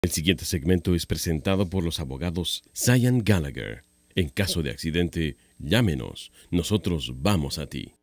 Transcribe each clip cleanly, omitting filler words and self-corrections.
El siguiente segmento es presentado por los abogados Cyan Gallagher. En caso de accidente, llámenos. Nosotros vamos a ti.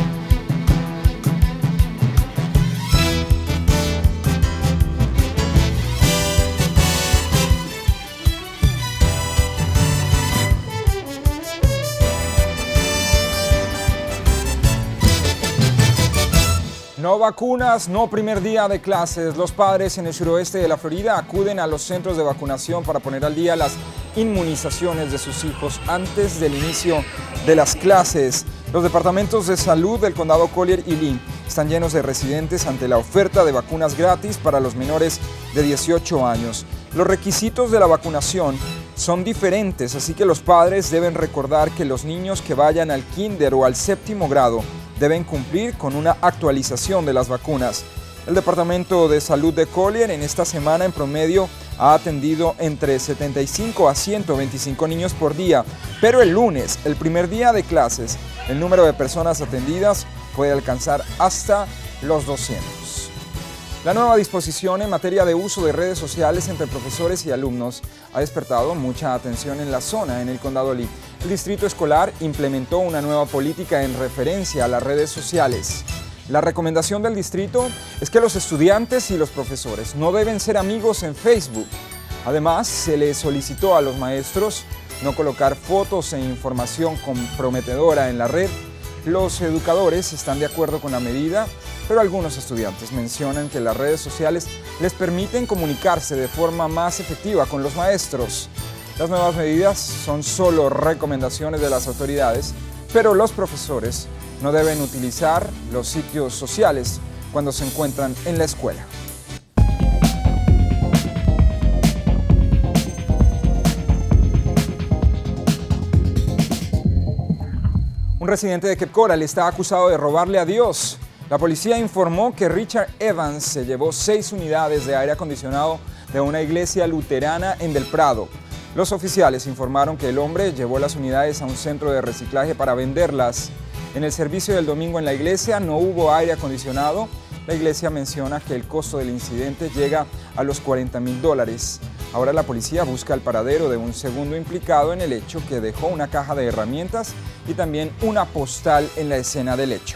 No vacunas, no primer día de clases. Los padres en el suroeste de la Florida acuden a los centros de vacunación para poner al día las inmunizaciones de sus hijos antes del inicio de las clases. Los departamentos de salud del condado Collier y Lee están llenos de residentes ante la oferta de vacunas gratis para los menores de 18 años. Los requisitos de la vacunación son diferentes, así que los padres deben recordar que los niños que vayan al kinder o al séptimo grado deben cumplir con una actualización de las vacunas. El Departamento de Salud de Collier en esta semana en promedio ha atendido entre 75 a 125 niños por día, pero el lunes, el primer día de clases, el número de personas atendidas puede alcanzar hasta los 200. La nueva disposición en materia de uso de redes sociales entre profesores y alumnos ha despertado mucha atención en la zona, en el condado Lee. El distrito escolar implementó una nueva política en referencia a las redes sociales. La recomendación del distrito es que los estudiantes y los profesores no deben ser amigos en Facebook. Además, se les solicitó a los maestros no colocar fotos e información comprometedora en la red. Los educadores están de acuerdo con la medida, pero algunos estudiantes mencionan que las redes sociales les permiten comunicarse de forma más efectiva con los maestros. Las nuevas medidas son solo recomendaciones de las autoridades, pero los profesores no deben utilizar los sitios sociales cuando se encuentran en la escuela. Un residente de Cape Coral está acusado de robarle a Dios. La policía informó que Richard Evans se llevó 6 unidades de aire acondicionado de una iglesia luterana en Del Prado. Los oficiales informaron que el hombre llevó las unidades a un centro de reciclaje para venderlas. En el servicio del domingo en la iglesia no hubo aire acondicionado. La iglesia menciona que el costo del incidente llega a los $40,000. Ahora la policía busca el paradero de un segundo implicado en el hecho, que dejó una caja de herramientas y también una postal en la escena del hecho.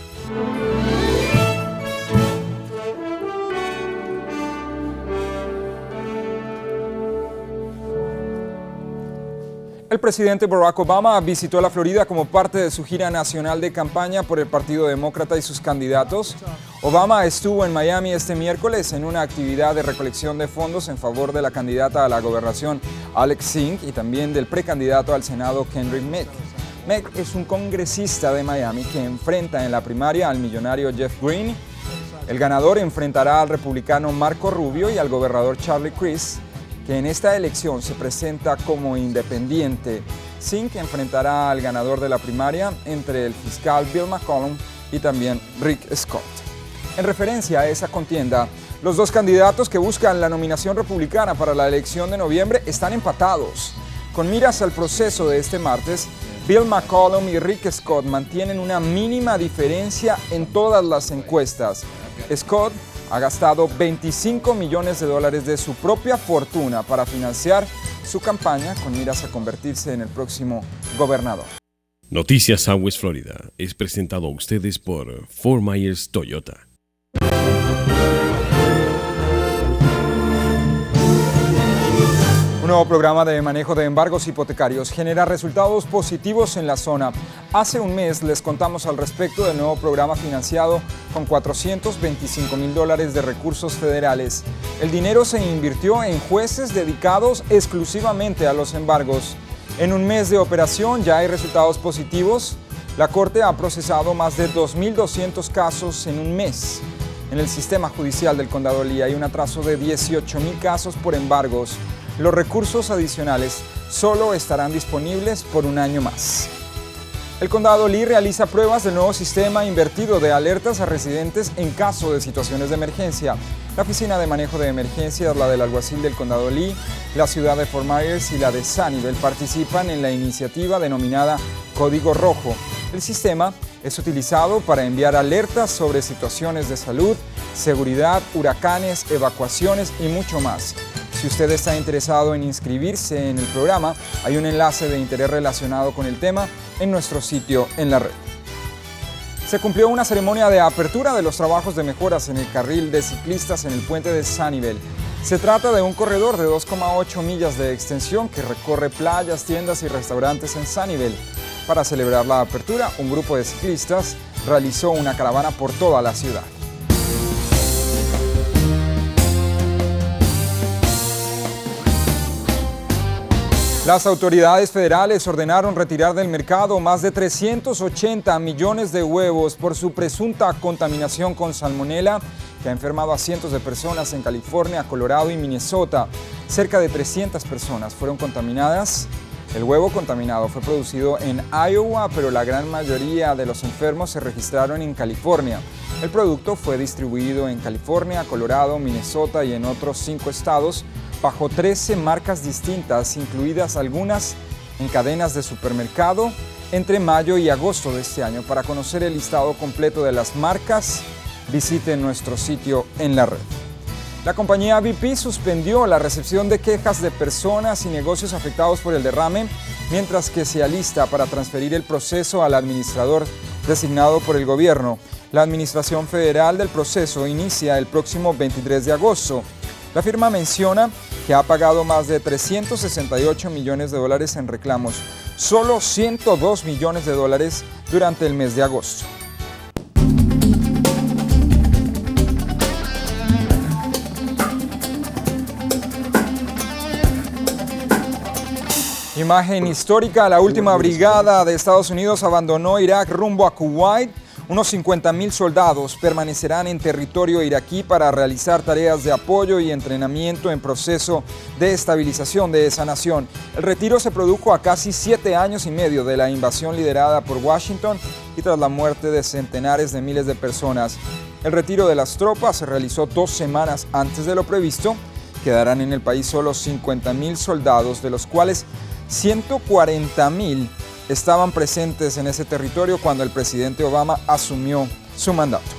El presidente Barack Obama visitó la Florida como parte de su gira nacional de campaña por el Partido Demócrata y sus candidatos. Obama estuvo en Miami este miércoles en una actividad de recolección de fondos en favor de la candidata a la gobernación Alex Sink y también del precandidato al Senado Kendrick Meek. Meek es un congresista de Miami que enfrenta en la primaria al millonario Jeff Green. El ganador enfrentará al republicano Marco Rubio y al gobernador Charlie Crist, que en esta elección se presenta como independiente. Sink enfrentará al ganador de la primaria entre el fiscal Bill McCollum y también Rick Scott. En referencia a esa contienda, los dos candidatos que buscan la nominación republicana para la elección de noviembre están empatados. Con miras al proceso de este martes, Bill McCollum y Rick Scott mantienen una mínima diferencia en todas las encuestas. Scott ha gastado $25 millones de su propia fortuna para financiar su campaña con miras a convertirse en el próximo gobernador. Noticias Southwest Florida es presentado a ustedes por Fort Myers Toyota. Un nuevo programa de manejo de embargos hipotecarios genera resultados positivos en la zona. Hace un mes les contamos al respecto del nuevo programa financiado con $425,000 de recursos federales. El dinero se invirtió en jueces dedicados exclusivamente a los embargos. En un mes de operación ya hay resultados positivos. La Corte ha procesado más de 2.200 casos en un mes. En el sistema judicial del condado Lee hay un atraso de 18,000 casos por embargos. Los recursos adicionales solo estarán disponibles por un año más. El condado Lee realiza pruebas del nuevo sistema invertido de alertas a residentes en caso de situaciones de emergencia. La Oficina de Manejo de Emergencias, la del alguacil del condado Lee, la ciudad de Fort Myers y la de Sunnyvale participan en la iniciativa denominada Código Rojo. El sistema es utilizado para enviar alertas sobre situaciones de salud, seguridad, huracanes, evacuaciones y mucho más. Si usted está interesado en inscribirse en el programa, hay un enlace de interés relacionado con el tema en nuestro sitio en la red. Se cumplió una ceremonia de apertura de los trabajos de mejoras en el carril de ciclistas en el puente de Sanibel. Se trata de un corredor de 2,8 millas de extensión que recorre playas, tiendas y restaurantes en Sanibel. Para celebrar la apertura, un grupo de ciclistas realizó una caravana por toda la ciudad. Las autoridades federales ordenaron retirar del mercado más de 380 millones de huevos por su presunta contaminación con salmonela, que ha enfermado a cientos de personas en California, Colorado y Minnesota. Cerca de 300 personas fueron contaminadas. El huevo contaminado fue producido en Iowa, pero la gran mayoría de los enfermos se registraron en California. El producto fue distribuido en California, Colorado, Minnesota y en otros 5 estados, bajo 13 marcas distintas, incluidas algunas en cadenas de supermercado, entre mayo y agosto de este año. Para conocer el listado completo de las marcas, visite nuestro sitio en la red. La compañía BP suspendió la recepción de quejas de personas y negocios afectados por el derrame, mientras que se alista para transferir el proceso al administrador designado por el gobierno. La administración federal del proceso inicia el próximo 23 de agosto. La firma menciona que ha pagado más de 368 millones de dólares en reclamos, solo 102 millones de dólares durante el mes de agosto. Imagen histórica: la última brigada de Estados Unidos abandonó Irak rumbo a Kuwait. Unos 50.000 soldados permanecerán en territorio iraquí para realizar tareas de apoyo y entrenamiento en proceso de estabilización de esa nación. El retiro se produjo a casi 7 años y medio de la invasión liderada por Washington y tras la muerte de centenares de miles de personas. El retiro de las tropas se realizó 2 semanas antes de lo previsto. Quedarán en el país solo 50.000 soldados, de los cuales 140.000 estaban presentes en ese territorio cuando el presidente Obama asumió su mandato.